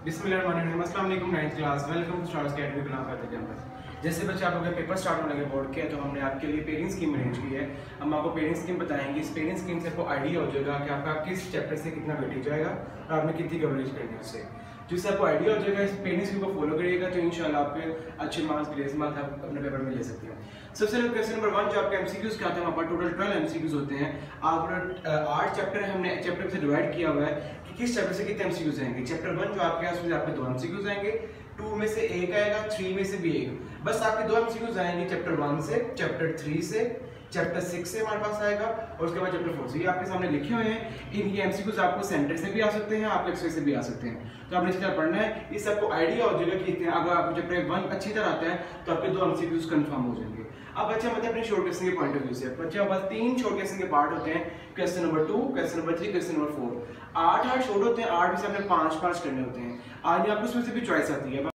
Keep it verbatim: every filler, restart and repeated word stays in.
बिस्मिल्लाहिर्रहमानिर्रहीम। अस्सलाम वालेकुम ninth class, welcome to stars academy बिलाव करते कैंपस। जैसे बच्चे आप लोगों के पेपर स्टार्ट होने के बोर्ड के, तो हमने आपके लिए पेयरिंग स्कीम अरेंज की है। हम आपको पेयरिंग स्कीम बताएंगे। इस पेयरिंग स्कीम से आपको आइडिया हो जाएगा कि आपका किस चैप्टर से कितना वेटेज जाएगा और आपने कितनी कवरेज करनी है उससे। जिससे आपको आइडिया हो जाएगा, इस पेयरिंग स्कीम को फॉलो करिएगा तो इंशाल्लाह आपके अच्छे मार्क्स ग्रेस मार्क्स आप अपने पेपर में ले सकते हैं। सबसे पहले क्वेश्चन नंबर वन जो आपके एमसीक्यूज के आते हैं, हमारे टोटल ट्वेल्व एमसीक्यूज होते हैं। आप आठ चैप्टर हमने चैप्टर से डिवाइड किया हुआ है कि किस चैप्टर से कितने एमसीक्यूज आएंगे। चैप्टर वन जो आपके पास उसमें आपके दो एमसीक्यूज आएंगे, टू में से एक आएगा, थ्री में से भी एक। बस आपके दो एमसीक्यूज आएंगे चैप्टर वन से, चैप्टर थ्री से, चैप्टर सिक्स से हमारे पास आएगा और उसके बाद चैप्टर फोर से। ये आपके सामने लिखे हुए हैं। इनके एमसीक्यूज आपको सेंटर से भी आ सकते हैं, आपको एक्सप्रेस से भी आ सकते हैं, तो आपने इसका पढ़ना है। इससे आपको आइडिया हो जाएगा कि अगर आपको चैप्टर वन अच्छी तरह आता है तो आपके दो एमसीक्यूज कंफर्म हो जाएंगे। अब बच्चे मतलब अपने शॉर्ट क्वेश्चन के पॉइंट ऑफ व्यू से बच्चे हमारे पास तीन शॉर्ट क्वेश्चन के पार्ट होते हैं। Question number two, question number three, question number four. आठ आठ शॉर्ट होते हैं, आठ में से आपने पांच पांच करने होते हैं। आज आपको उसमें से भी चॉइस आती है।